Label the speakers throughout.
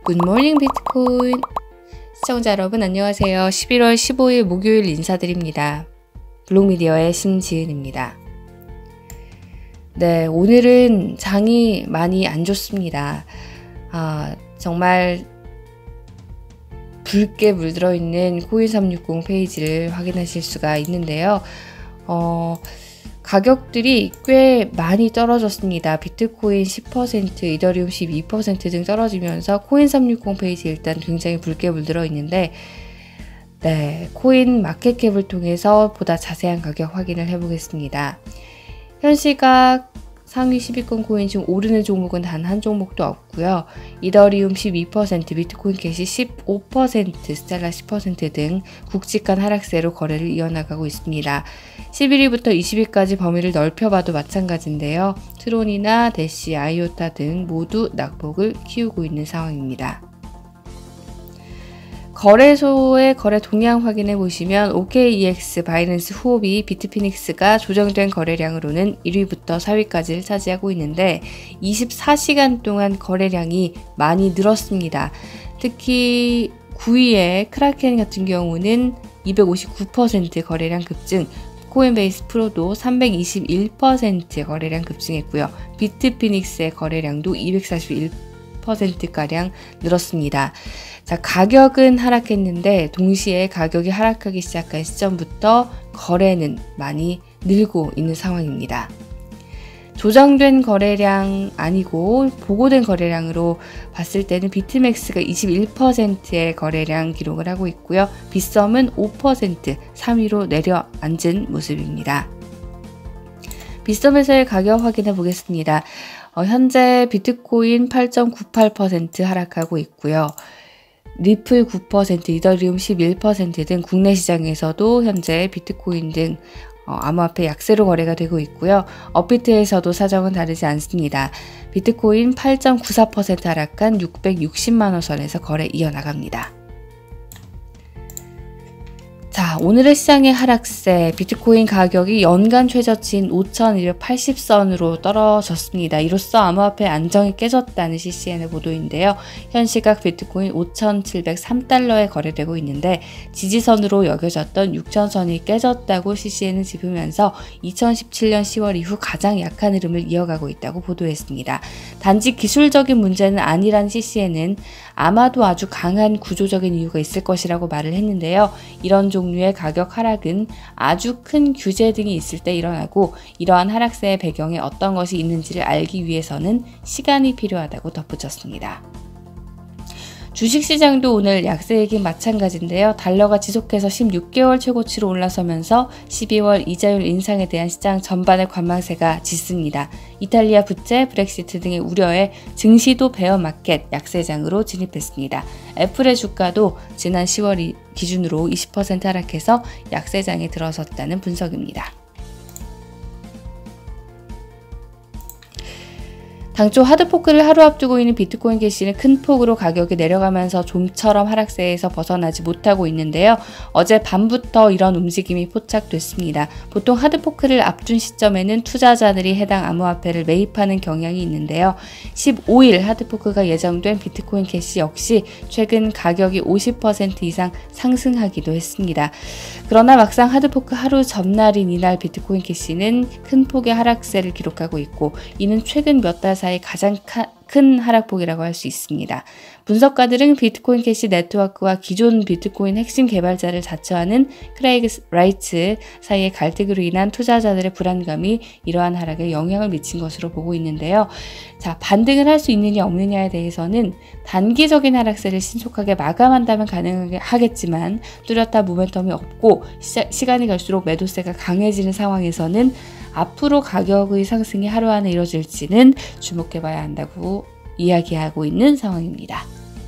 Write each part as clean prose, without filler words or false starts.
Speaker 1: 굿모닝 비트코인 시청자 여러분 안녕하세요. 11월 15일 목요일 인사드립니다. 블록미디어의 신지은입니다. 네, 오늘은 장이 많이 안 좋습니다. 정말 붉게 물들어 있는 코인360 페이지를 확인하실 수가 있는데요. 가격들이 꽤 많이 떨어졌습니다. 비트코인 10%, 이더리움 12% 등 떨어지면서 코인360 페이지 일단 굉장히 붉게 물들어 있는데, 네, 코인 마켓캡을 통해서 보다 자세한 가격 확인을 해보겠습니다. 현 시각 상위 10위권 코인 중 오르는 종목은 단 한 종목도 없고요. 이더리움 12%, 비트코인 캐시 15%, 스텔라 10% 등 굵직한 하락세로 거래를 이어나가고 있습니다. 11위부터 20위까지 범위를 넓혀봐도 마찬가지인데요. 트론이나 대시, 아이오타 등 모두 낙폭을 키우고 있는 상황입니다. 거래소의 거래 동향 확인해 보시면 OKEX, 바이낸스, 후오비, 비트피닉스가 조정된 거래량으로는 1위부터 4위까지를 차지하고 있는데 24시간 동안 거래량이 많이 늘었습니다. 특히 9위의 크라켄 같은 경우는 259% 거래량 급증, 코인베이스 프로도 321% 거래량 급증했고요. 비트피닉스의 거래량도 241%가량 늘었습니다. 자, 가격은 하락했는데 동시에 가격이 하락하기 시작한 시점부터 거래는 많이 늘고 있는 상황입니다. 조정된 거래량 아니고 보고된 거래량으로 봤을 때는 비트맥스가 21%의 거래량 기록을 하고 있고요. 빗썸은 5%, 3위로 내려앉은 모습입니다. 빗썸에서의 가격 확인해 보겠습니다. 현재 비트코인 8.98% 하락하고 있고요. 리플 9%, 이더리움 11% 등 국내 시장에서도 현재 비트코인 등 암호화폐 약세로 거래가 되고 있고요. 업비트에서도 사정은 다르지 않습니다. 비트코인 8.94% 하락한 660만원 선에서 거래 이어나갑니다. 자, 오늘의 시장의 하락세, 비트코인 가격이 연간 최저치인 5,280선으로 떨어졌습니다. 이로써 암호화폐 안정이 깨졌다는 CCN의 보도인데요. 현 시각 비트코인 5,703달러에 거래되고 있는데 지지선으로 여겨졌던 6,000선이 깨졌다고 CCN은 짚으면서 2017년 10월 이후 가장 약한 흐름을 이어가고 있다고 보도했습니다. 단지 기술적인 문제는 아니란 CCN은 아마도 아주 강한 구조적인 이유가 있을 것이라고 말을 했는데요. 이런 종류의 가격 하락은 아주 큰 규제 등이 있을 때 일어나고 이러한 하락세의 배경에 어떤 것이 있는지를 알기 위해서는 시간이 필요하다고 덧붙였습니다. 주식시장도 오늘 약세이긴 마찬가지인데요. 달러가 지속해서 16개월 최고치로 올라서면서 12월 이자율 인상에 대한 시장 전반의 관망세가 짙습니다. 이탈리아 부채, 브렉시트 등의 우려에 증시도 베어마켓 약세장으로 진입했습니다. 애플의 주가도 지난 10월 기준으로 20% 하락해서 약세장에 들어섰다는 분석입니다. 당초 하드포크를 하루 앞두고 있는 비트코인 캐시는 큰 폭으로 가격이 내려가면서 좀처럼 하락세에서 벗어나지 못하고 있는데요. 어제 밤부터 이런 움직임이 포착됐습니다. 보통 하드포크를 앞둔 시점에는 투자자들이 해당 암호화폐를 매입하는 경향이 있는데요. 15일 하드포크가 예정된 비트코인 캐시 역시 최근 가격이 50% 이상 상승하기도 했습니다. 그러나 막상 하드포크 하루 전날인 이날 비트코인 캐시는 큰 폭의 하락세를 기록하고 있고 이는 최근 몇 달 사이 가장 큰 하락폭이라고 할 수 있습니다. 분석가들은 비트코인 캐시 네트워크와 기존 비트코인 핵심 개발자를 자처하는 크레이그 라이트 사이의 갈등으로 인한 투자자들의 불안감이 이러한 하락에 영향을 미친 것으로 보고 있는데요. 자, 반등을 할 수 있느냐 없느냐에 대해서는 단기적인 하락세를 신속하게 마감한다면 가능하겠지만 뚜렷한 모멘텀이 없고 시간이 갈수록 매도세가 강해지는 상황에서는 앞으로 가격의 상승이 하루 안에 이뤄질지는 주목해봐야 한다고 이야기하고 있는 상황입니다.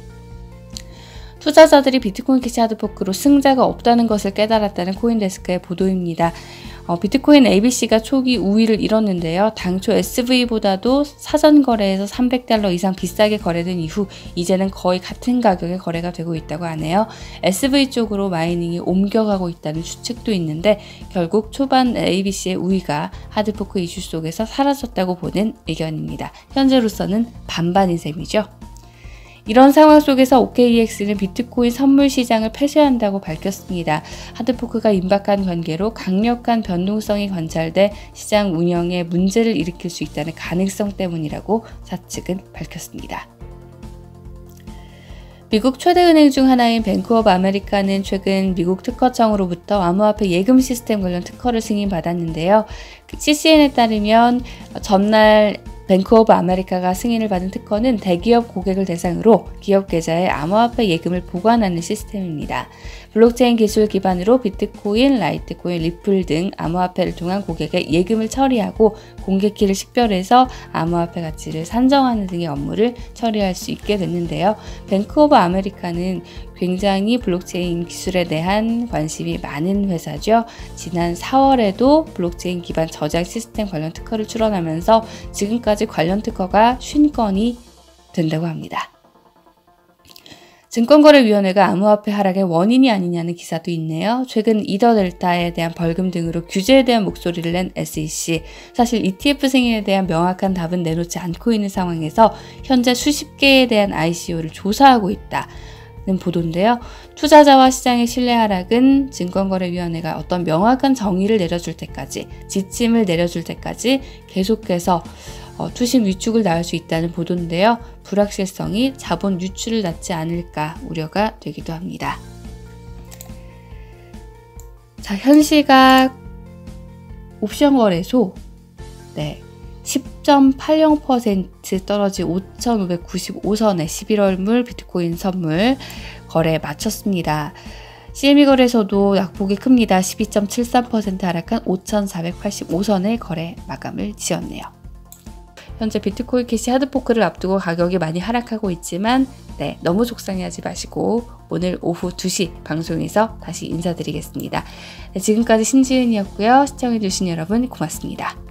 Speaker 1: 투자자들이 비트코인 캐시 하드포크로 승자가 없다는 것을 깨달았다는 코인데스크의 보도입니다. 비트코인 ABC가 초기 우위를 잃었는데요. 당초 SV보다도 사전 거래에서 300달러 이상 비싸게 거래된 이후 이제는 거의 같은 가격에 거래가 되고 있다고 하네요. SV 쪽으로 마이닝이 옮겨가고 있다는 추측도 있는데 결국 초반 ABC의 우위가 하드포크 이슈 속에서 사라졌다고 보는 의견입니다. 현재로서는 반반인 셈이죠. 이런 상황 속에서 OKEX는 비트코인 선물 시장을 폐쇄한다고 밝혔습니다. 하드포크가 임박한 관계로 강력한 변동성이 관찰돼 시장 운영에 문제를 일으킬 수 있다는 가능성 때문이라고 사측은 밝혔습니다. 미국 최대 은행 중 하나인 뱅크 오브 아메리카는 최근 미국 특허청으로부터 암호화폐 예금 시스템 관련 특허를 승인받았는데요. CCN에 따르면 전날 뱅크 오브 아메리카가 승인을 받은 특허는 대기업 고객을 대상으로 기업 계좌에 암호화폐 예금을 보관하는 시스템입니다. 블록체인 기술 기반으로 비트코인, 라이트코인, 리플 등 암호화폐를 통한 고객의 예금을 처리하고 공개키를 식별해서 암호화폐 가치를 산정하는 등의 업무를 처리할 수 있게 됐는데요. 뱅크 오브 아메리카는 굉장히 블록체인 기술에 대한 관심이 많은 회사죠. 지난 4월에도 블록체인 기반 저장 시스템 관련 특허를 출원하면서 지금까지 관련 특허가 50건이 된다고 합니다. 증권거래위원회가 암호화폐 하락의 원인이 아니냐는 기사도 있네요. 최근 이더델타에 대한 벌금 등으로 규제에 대한 목소리를 낸 SEC. 사실 ETF 승인에 대한 명확한 답은 내놓지 않고 있는 상황에서 현재 수십 개에 대한 ICO를 조사하고 있다는 보도인데요. 투자자와 시장의 신뢰 하락은 증권거래위원회가 어떤 명확한 정의를 내려줄 때까지, 지침을 내려줄 때까지 계속해서 투심 위축을 낳을 수 있다는 보도인데요. 불확실성이 자본 유출을 낳지 않을까 우려가 되기도 합니다. 자, 현 시각 옵션 거래소 10.80% 떨어진 5,595선의 11월물 비트코인 선물 거래 마쳤습니다. CME 거래소도 낙폭이 큽니다. 12.73% 하락한 5,485선의 거래 마감을 지었네요. 현재 비트코인 캐시 하드포크를 앞두고 가격이 많이 하락하고 있지만 너무 속상해하지 마시고 오늘 오후 2시 방송에서 다시 인사드리겠습니다. 지금까지 신지은이었고요. 시청해주신 여러분 고맙습니다.